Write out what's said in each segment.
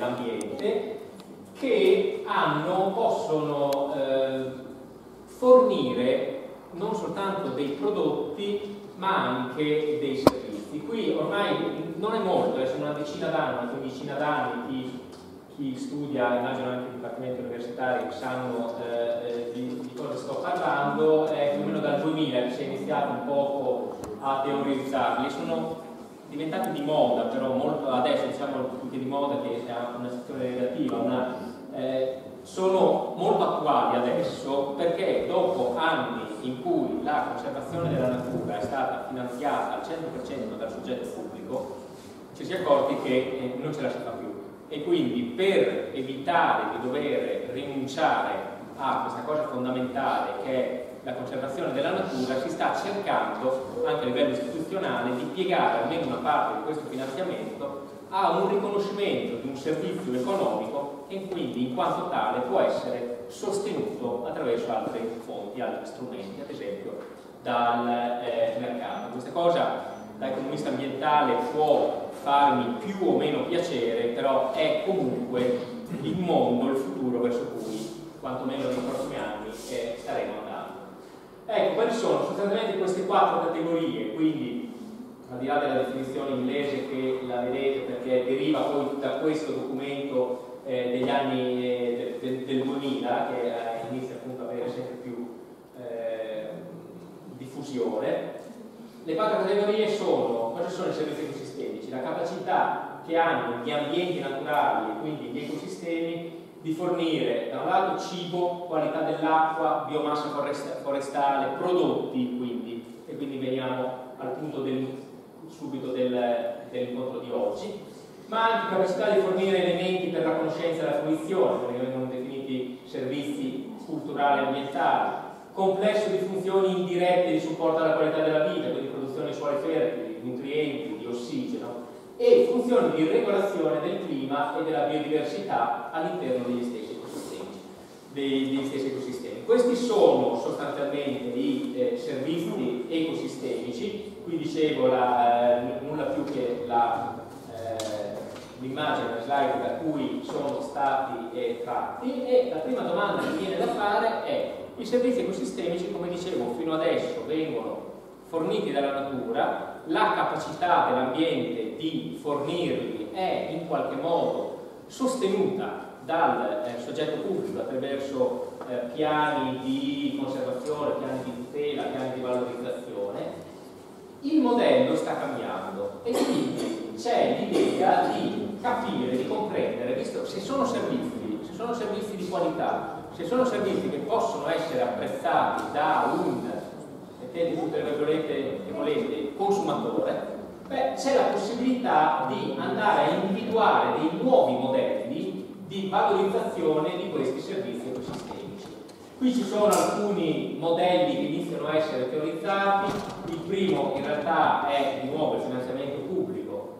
l'ambiente, che possono fornire non soltanto dei prodotti ma anche dei servizi. Qui ormai non è molto, sono una decina d'anni, una quindicina d'anni, chi studia, immagino anche i dipartimenti universitari sanno di cosa sto parlando, è più o meno dal 2000 che si è iniziato un poco a teorizzarli. Sono diventati di moda, però molto adesso, diciamo più che di moda, che ha una sezione negativa, sono molto attuali adesso, perché dopo anni in cui la conservazione della natura è stata finanziata al 100% dal soggetto pubblico, ci si è accorti che non ce la si fa più, e quindi per evitare di dover rinunciare a questa cosa fondamentale che è la conservazione della natura, si sta cercando anche a livello istituzionale di piegare almeno una parte di questo finanziamento a un riconoscimento di un servizio economico e quindi in quanto tale può essere sostenuto attraverso altre fonti, altri strumenti, ad esempio dal mercato. Questa cosa da economista ambientale può farmi più o meno piacere, però è comunque il mondo, il futuro verso cui quantomeno nei prossimi anni staremo andando. Ecco, quali sono sostanzialmente queste quattro categorie, quindi al di là della definizione inglese che la vedete perché deriva poi da questo documento degli anni del 2000 che inizia appunto ad avere sempre più diffusione. Le quattro categorie sono: cosa sono i servizi ecosistemici? La capacità che hanno gli ambienti naturali e quindi gli ecosistemi di fornire da un lato cibo, qualità dell'acqua, biomassa forestale, prodotti, quindi, e quindi veniamo al punto subito dell'incontro di oggi, ma anche capacità di fornire elementi per la conoscenza e la fruizione, che vengono definiti servizi culturali e ambientali, complesso di funzioni indirette di supporto alla qualità della vita, quindi produzione di suoli fertili, di nutrienti, di ossigeno, e funzioni di regolazione del clima e della biodiversità all'interno degli stessi ecosistemi. Questi sono sostanzialmente i servizi ecosistemici. Qui dicevo nulla più che l'immagine, la slide da cui sono stati tratti, e la prima domanda che viene da fare è: i servizi ecosistemici, come dicevo, fino adesso vengono forniti dalla natura, la capacità dell'ambiente di fornirli è in qualche modo sostenuta dal soggetto pubblico attraverso piani di conservazione, piani di tutela, piani di valorizzazione. Il modello sta cambiando e quindi c'è l'idea di capire, di comprendere, visto se sono servizi di qualità, se sono servizi che possono essere apprezzati da un, mettete tutte le virgolette che volete, consumatore, c'è la possibilità di andare a individuare dei nuovi modelli di valorizzazione di questi servizi ecosistemici. Qui ci sono alcuni modelli che iniziano a essere teorizzati. Il primo in realtà è di nuovo il finanziamento pubblico.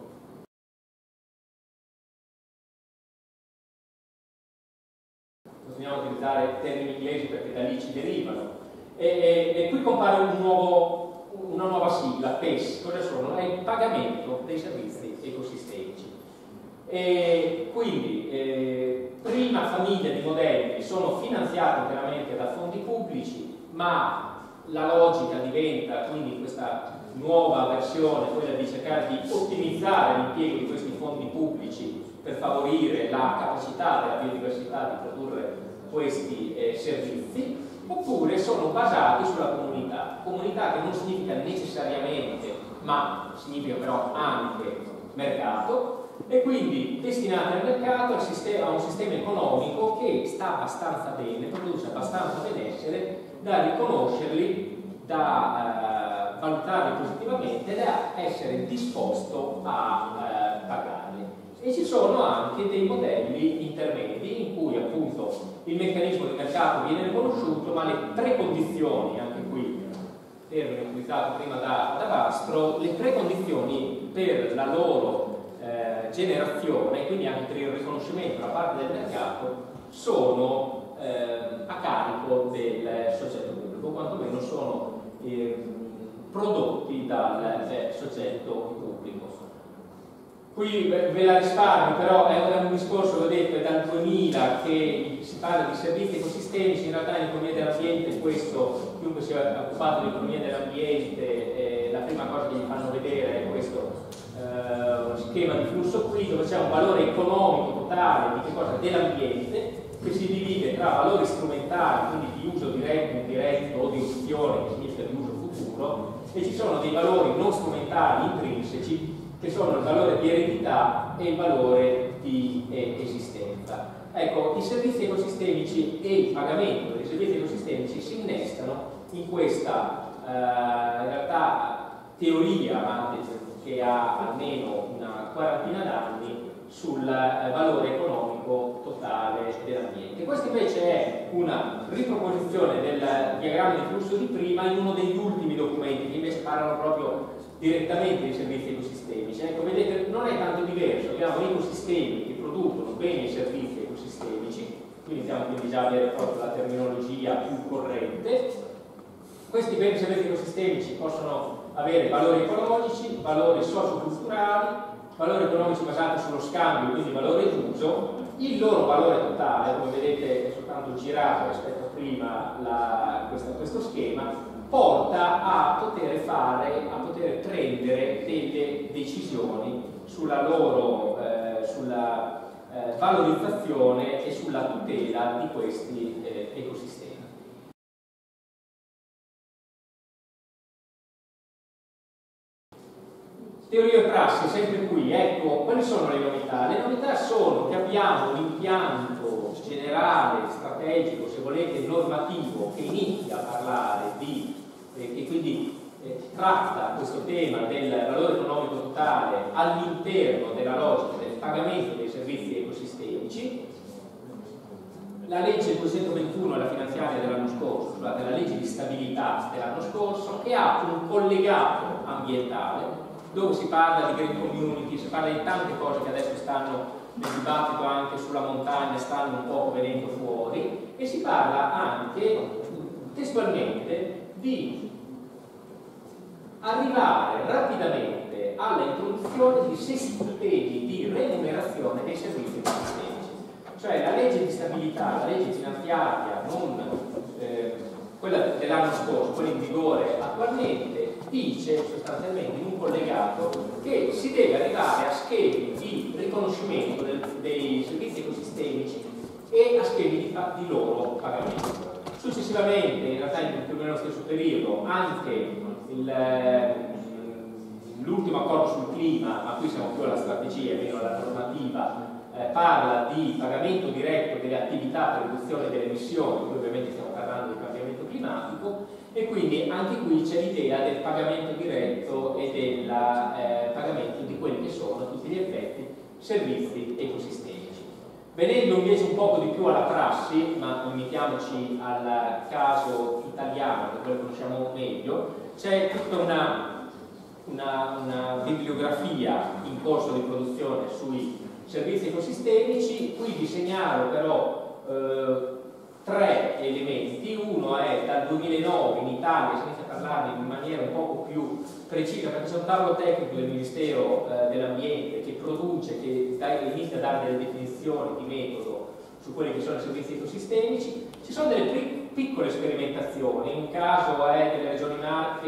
Continuiamo a utilizzare termini inglesi perché da lì ci derivano. E qui compare una nuova sigla, PES. Cosa sono? È il pagamento dei servizi ecosistemici. E quindi prima famiglia di modelli sono finanziati interamente da fondi pubblici, ma la logica diventa quindi questa nuova versione, quella di cercare di ottimizzare l'impiego di questi fondi pubblici per favorire la capacità della biodiversità di produrre questi servizi, oppure sono basati sulla comunità che non significa necessariamente, ma significa però anche mercato, e quindi destinati al mercato, a un sistema economico che sta abbastanza bene, produce abbastanza benessere da riconoscerli, da valutarli positivamente e da essere disposto a pagarli. E ci sono anche dei modelli intermedi in cui appunto il meccanismo di mercato viene riconosciuto, ma le precondizioni, anche qui termine utilizzato prima da Vastro, le precondizioni per la loro generazione, quindi anche per il riconoscimento da parte del mercato, sono a carico del soggetto pubblico, quantomeno sono prodotti dal soggetto pubblico. Qui ve la risparmio, però è un discorso, vedete, dal 2000 che si parla di servizi ecosistemici. In realtà in economia dell'ambiente questo, chiunque sia occupato di economia dell'ambiente, la prima cosa che gli fanno vedere è questo schema di flusso qui, dove c'è un valore economico totale di che cosa? Dell'ambiente, che si divide tra valori strumentali, quindi di uso diretto, indiretto o di opzione, che significa di uso futuro, e ci sono dei valori non strumentali intrinseci, che sono il valore di eredità e il valore di esistenza. Ecco, i servizi ecosistemici e il pagamento dei servizi ecosistemici si innestano in questa in realtà teoria che ha almeno una quarantina d'anni sul valore economico totale dell'ambiente. Questa invece è una riproposizione del diagramma di flusso di prima in uno degli ultimi documenti che invece parlano proprio direttamente dei servizi ecosistemici. Ecco, vedete, non è tanto diverso, abbiamo ecosistemi che producono beni e servizi ecosistemici, quindi iniziamo quindi già a avere proprio la terminologia più corrente. Questi beni e servizi ecosistemici possono avere valori ecologici, valori socioculturali, valori economici basati sullo scambio, quindi valore d'uso. Il loro valore totale, come vedete è soltanto girato rispetto a prima questo schema, porta a poter prendere delle decisioni sulla loro valorizzazione e sulla tutela di questi ecosistemi. Teoria e prassi, sempre qui. Ecco, quali sono le novità? Le novità sono che abbiamo un impianto generale, strategico, se volete, normativo, che inizia a parlare e quindi tratta questo tema del valore economico totale all'interno della logica del pagamento dei servizi ecosistemici. La legge 221 è la finanziaria dell'anno scorso, scusate, la legge di stabilità dell'anno scorso, che ha un collegato ambientale dove si parla di green community, si parla di tante cose che adesso stanno nel dibattito anche sulla montagna, stanno un po' venendo fuori, e si parla anche testualmente di arrivare rapidamente alla introduzione di sistemi di remunerazione dei servizi ecosistemici. Cioè la legge di stabilità, la legge finanziaria, non quella dell'anno scorso, quella in vigore attualmente, dice sostanzialmente in un collegato che si deve arrivare a schemi di riconoscimento dei servizi ecosistemici e a schemi di loro pagamento. Successivamente, in realtà in più o meno nello stesso periodo, anche l'ultimo accordo sul clima, ma qui siamo più alla strategia, meno alla normativa, parla di pagamento diretto delle attività per riduzione delle emissioni, qui ovviamente stiamo parlando di cambiamento climatico, e quindi anche qui c'è l'idea del pagamento diretto e del pagamento di quelli che sono a tutti gli effetti servizi ecosistemici. Venendo invece un poco di più alla prassi, ma limitiamoci al caso italiano, che quello conosciamo meglio, c'è tutta una bibliografia in corso di produzione sui servizi ecosistemici. Qui vi segnalo però tre elementi. Uno è dal 2009 in Italia, si inizia a parlarne in maniera un poco più precisa, perché c'è un tavolo tecnico del Ministero dell'Ambiente che produce, che inizia a dare delle definizioni di metodo su quelli che sono i servizi ecosistemici. Ci sono delle piccole sperimentazioni, un caso è delle Regioni Marche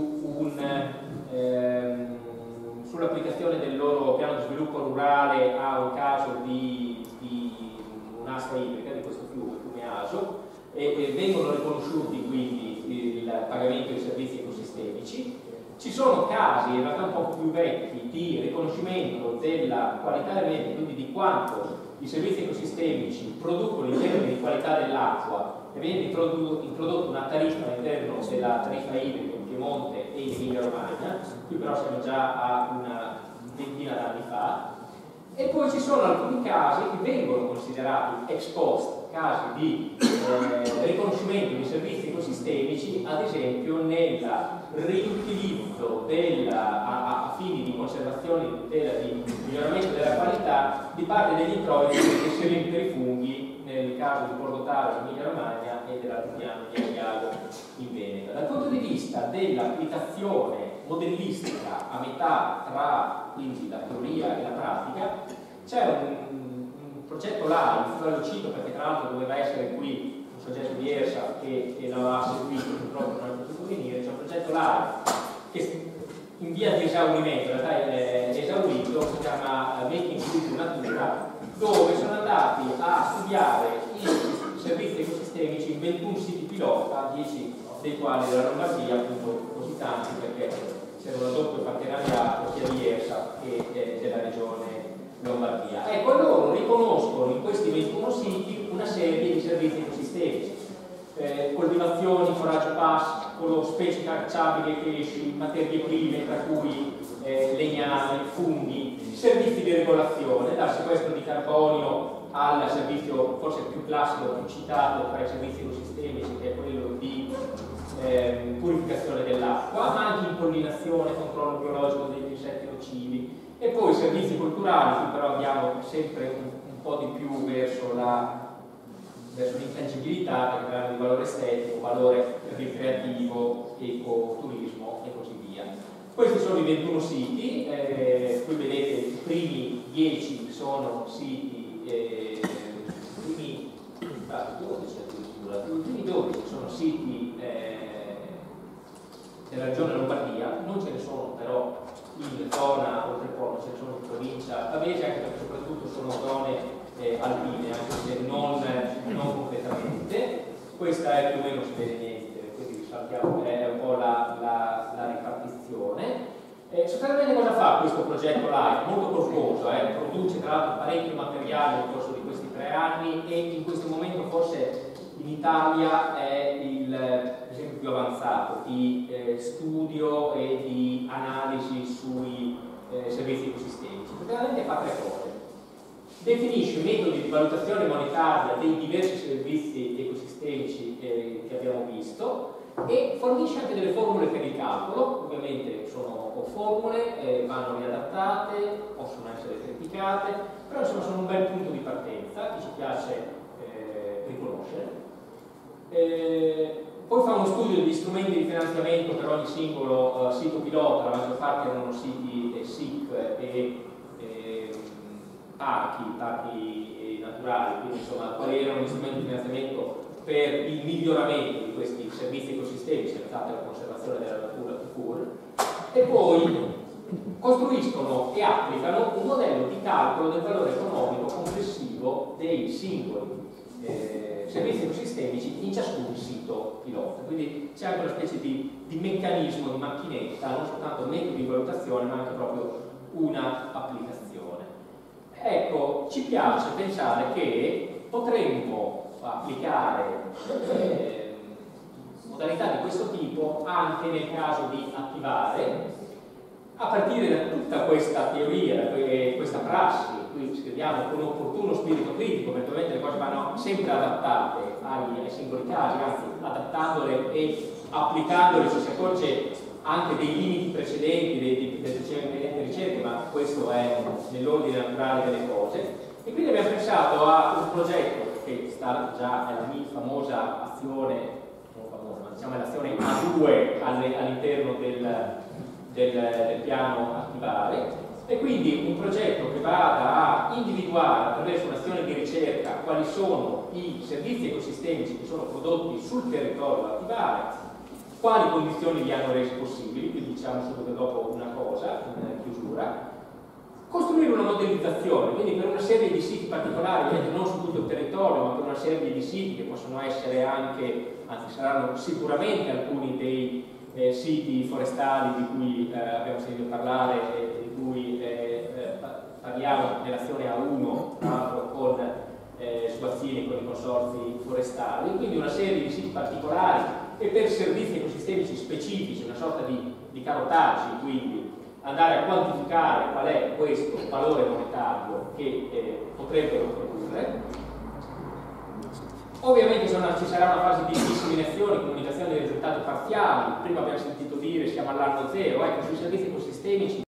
sull'applicazione del loro piano di sviluppo rurale a un caso di un'asta idrica di questo fiume Aso, e vengono riconosciuti quindi il pagamento dei servizi ecosistemici. Ci sono casi in realtà un po' più vecchi di riconoscimento della qualità dell'ambiente, quindi di quanto i servizi ecosistemici producono in termini di qualità dell'acqua, e viene introdotta una tariffa all'interno della tariffa idrica in Piemonte e in Emilia Romagna. Qui però siamo già a una ventina d'anni fa. E poi ci sono alcuni casi che vengono considerati ex post, casi di riconoscimento di servizi ecosistemici, ad esempio nel riutilizzo a fini di conservazione, di miglioramento della qualità di parte degli introiti dei serreni per i funghi, nel caso di Portotaro in Emilia Romagna e dell'Altignano di Asiago in Veneto. Dal punto di vista dell'applicazione modellistica a metà tra quindi la teoria e la pratica. C'è un progetto live, lo cito perché tra l'altro doveva essere qui un soggetto di ERSA che l'aveva seguito, purtroppo non è potuto venire. C'è un progetto live che in via di esaurimento, in realtà è esaurito, si chiama Making Food Natura, dove sono andati a studiare i servizi ecosistemici in 21 siti pilota, 10 dei quali della Lombardia, appunto così tanti perché c'era un doppio partenariato sia di ERSA che della regione Lombardia. Ecco, loro riconoscono in questi 21 siti una serie di servizi ecosistemici, coltivazioni, foraggio pascolo, specie cacciabili e pesci, materie prime tra cui legname, funghi, servizi di regolazione, dal sequestro di carbonio al servizio forse più classico, più citato tra i servizi ecosistemici, che è quello di purificazione dell'acqua, ma anche impollinazione, controllo biologico degli insetti nocivi, e poi servizi culturali, che però andiamo sempre un po' di più verso l'intangibilità, perché parliamo di valore estetico, valore ricreativo, ecoturismo e così via. Questi sono i 21 siti, qui vedete i primi 10 sono siti, i primi 12 sono siti della regione Lombardia, non ce ne sono però in zona oltreporto, ce ne sono in provincia Pavese, anche perché soprattutto sono zone alpine, anche se non completamente. Questa è più o meno, si vede niente, quindi saltiamo, è un po' la ripartizione. Sostanzialmente cosa fa questo progetto live? Molto corposo, produce tra l'altro parecchio materiale nel corso di questi 3 anni e in questo momento forse in Italia è l'esempio più avanzato di studio e di analisi sui servizi ecosistemici. Sostanzialmente fa 3 cose. Definisce metodi di valutazione monetaria dei diversi servizi ecosistemici che abbiamo visto e fornisce anche delle formule per il calcolo. Ovviamente sono formule, vanno riadattate, possono essere criticate, però insomma sono un bel punto di partenza che ci piace riconoscere. Poi fa uno studio degli strumenti di finanziamento per ogni singolo sito pilota, la maggior parte erano siti SIC e parchi naturali, quindi insomma quali erano gli strumenti di finanziamento per il miglioramento di questi servizi ecosistemici legati alla conservazione della natura tout court, e poi costruiscono e applicano un modello di calcolo del valore economico complessivo dei singoli servizi ecosistemici in ciascun sito pilota. Quindi c'è anche una specie di meccanismo, di macchinetta, non soltanto metodi di valutazione ma anche proprio una applicazione. Ecco, ci piace pensare che potremmo applicare modalità di questo tipo anche nel caso di attivare, a partire da tutta questa teoria, da questa prassi, qui scriviamo con opportuno spirito critico, perché ovviamente le cose vanno sempre adattate ai singoli casi, anzi adattandole e applicandole ci si accorge anche dei limiti precedenti, delle precedenti ricerche, ma questo è nell'ordine naturale delle cose. E quindi abbiamo pensato a un progetto che sta già nella mia famosa azione, non famosa, ma diciamo è l'azione A2 all'interno del piano attivare, e quindi un progetto che vada a individuare attraverso un'azione di ricerca quali sono i servizi ecosistemici che sono prodotti sul territorio da attivare, quali condizioni li hanno resi possibili, quindi diciamo subito dopo una cosa, in chiusura, costruire una modellizzazione, quindi per una serie di siti particolari, non su tutto il territorio, ma per una serie di siti che possono essere anche, anzi saranno sicuramente alcuni dei siti forestali di cui abbiamo sentito parlare e di cui parliamo nell'azione A1, tra l'altro con Suazzini, con i consorzi forestali, quindi una serie di siti particolari e per servizi ecosistemici specifici, una sorta di carotaggi, quindi andare a quantificare qual è questo valore monetario che potrebbero produrre. Ovviamente ci sarà una fase di disseminazione, comunicazione dei risultati parziali. Prima abbiamo sentito dire siamo all'anno 0, ecco, sui servizi ecosistemici